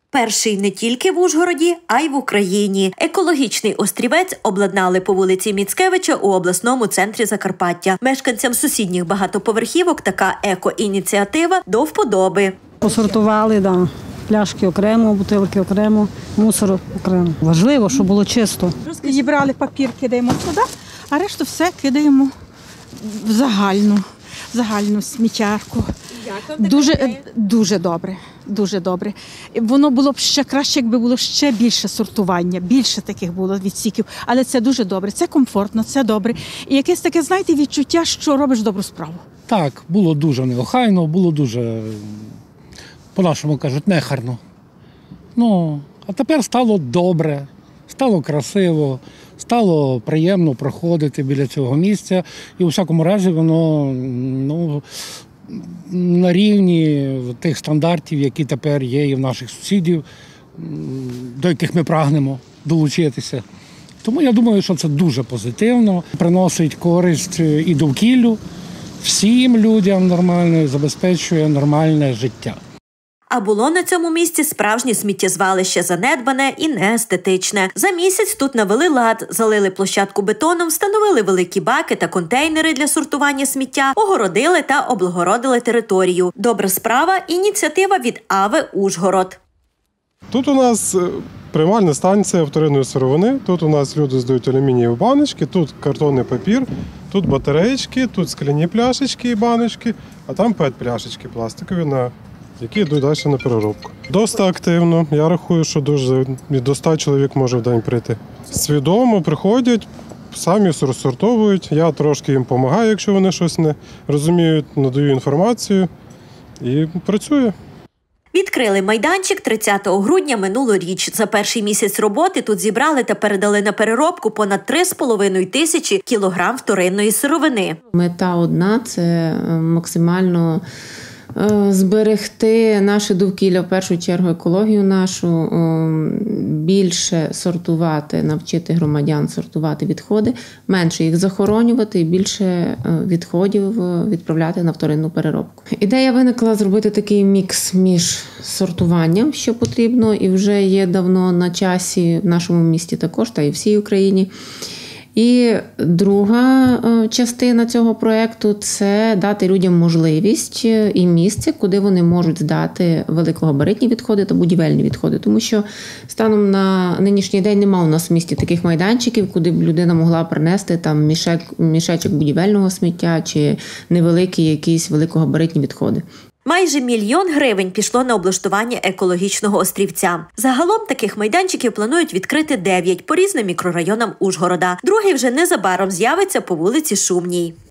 Перший не тільки в Ужгороді, а й в Україні. Екологічний острівець обладнали по вулиці Міцкевича у обласному центрі Закарпаття. Мешканцям сусідніх багатоповерхівок така еко-ініціатива до вподоби. Посортували, да. Пляшки окремо, бутилки окремо, мусор окремо. Важливо, щоб було чисто. Зібрали папір, кидаємо туди, а решту все кидаємо в загальну сміттярку. Дуже добре, дуже добре. Воно було б ще краще, якби було ще більше сортування, більше таких було відсіків. Але це дуже добре, це комфортно, це добре. І якесь таке, знаєте, відчуття, що робиш добру справу. Так, було дуже неохайно, було дуже, по-нашому кажуть, нехарно. А тепер стало добре, стало красиво, стало приємно проходити біля цього місця. І у всякому разі воно, на рівні тих стандартів, які тепер є і в наших сусідів, до яких ми прагнемо долучитися. Тому я думаю, що це дуже позитивно, приносить користь і довкіллю, всім людям нормально, забезпечує нормальне життя. А було на цьому місці справжнє сміттєзвалище, занедбане і неестетичне. За місяць тут навели лад, залили площадку бетоном, встановили великі баки та контейнери для сортування сміття, огородили та облагородили територію. Добра справа – ініціатива від АВЕ «Ужгород». Тут у нас приймальна станція вторинної сировини, тут у нас люди здають алюмінієві баночки, тут картонний папір, тут батареєчки, тут скляні пляшечки і баночки, а там пет-пляшечки пластикові, які йдуть далі на переробку. Досить активно. Я рахую, що до 100 чоловік може в день прийти. Свідомо приходять, самі розсортовують. Я трошки їм допомагаю, якщо вони щось не розуміють, надаю інформацію і працює. Відкрили майданчик 30 грудня минулоріч. За перший місяць роботи тут зібрали та передали на переробку понад 3,5 тисячі кілограм вторинної сировини. Мета одна – це максимально зберегти наше довкілля, в першу чергу екологію нашу, більше сортувати, навчити громадян сортувати відходи, менше їх захоронювати і більше відходів відправляти на вторинну переробку. Ідея виникла зробити такий мікс між сортуванням, що потрібно, і вже є давно на часі в нашому місті також, та й в всій Україні. І друга частина цього проєкту – це дати людям можливість і місце, куди вони можуть здати великогабаритні відходи та будівельні відходи. Тому що станом на нинішній день немає у нас в місті таких майданчиків, куди б людина могла принести там мішечок будівельного сміття чи невеликі якісь великогабаритні відходи. Майже 1 мільйон гривень пішло на облаштування екологічного острівця. Загалом таких майданчиків планують відкрити 9 по різним мікрорайонам Ужгорода. Другий вже незабаром з'явиться по вулиці Шумній.